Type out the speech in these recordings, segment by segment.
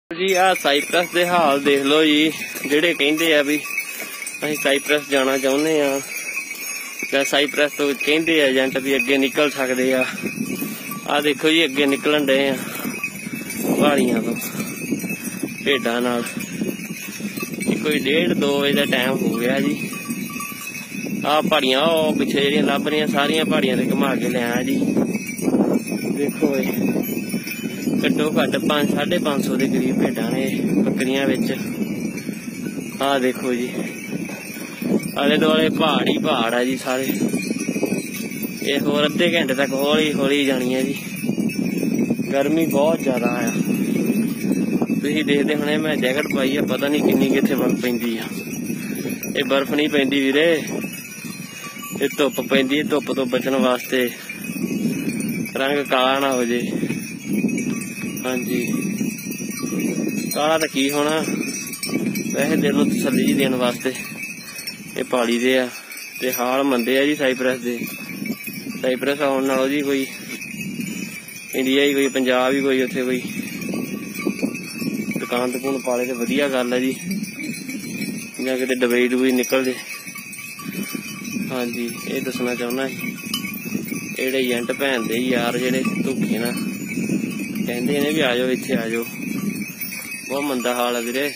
जी आ Cyprus के हाल देख लो जी, जेडे कहते आ भी असीं साइप्रस जाना चाहुंदे आ जां साइप्रस तो कहते एजेंट भी अगे निकल सकते आ देखो जी अगे निकलन डे आ पहाड़ियां तो भेडां नाल। कोई 1:30-2 बजे का टाइम हो गया जी। आ पहाड़ियां पिछे जेहड़ियां लभ रही सारिया पहाड़ियां ते घुमा के लिया जी। देखो घट्टो घट्ट 500-550 के करीब भेडां ने बकरियां विच। आ देखो जी आले दुआले पहाड़ ही पहाड़ है जी सारे। ये होर अद्धे घंटे तक हौली हौली जानी है जी। गर्मी बहुत ज्यादा आ तुसीं देखते होने मैं जैकेट पाई है, पता नहीं किन्नी कित्थे बर्फ पैंदी आ। ये बर्फ नहीं पैंदी वीरे, ये धुप पैंदी है। धुप तो बचन वास्ते रंग काला ना हो जे। हाँ जी काला तो की होना, वैसे दिल नूं तसल्ली देने वास्ते ये पाली दे आ ते हाल मंदे आ जी साइप्रस दे। साइप्रस आउण नालों जी कोई इंडिया ही कोई पंजाब ही कोई उत्थे कोई दुकान दुकान पाले तो वधिया गल है जी, जां किते डबई डुबई निकल जे। हाँ जी ये दसना चाहुंदा जेहड़े एजेंट भैन दे यार जेहड़े धोखे ना कहंदे ने भी आ जाओ इत्थे आ जाओ, बहुत मंदा हाल है वीरे।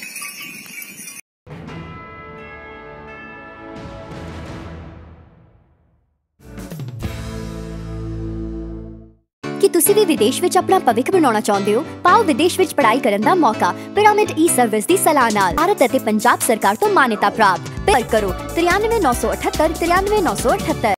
कि तुसी भी विदेश विच अपना भविख बनाना चाहते हो, पाओ विदेश विच पढ़ाई करन दा मौका पिरामिड ई सर्विस दी सलाह नाल। भारत अते पंजाब सरकार तो मान्यता प्राप्त। पर करो 93 978 93 978।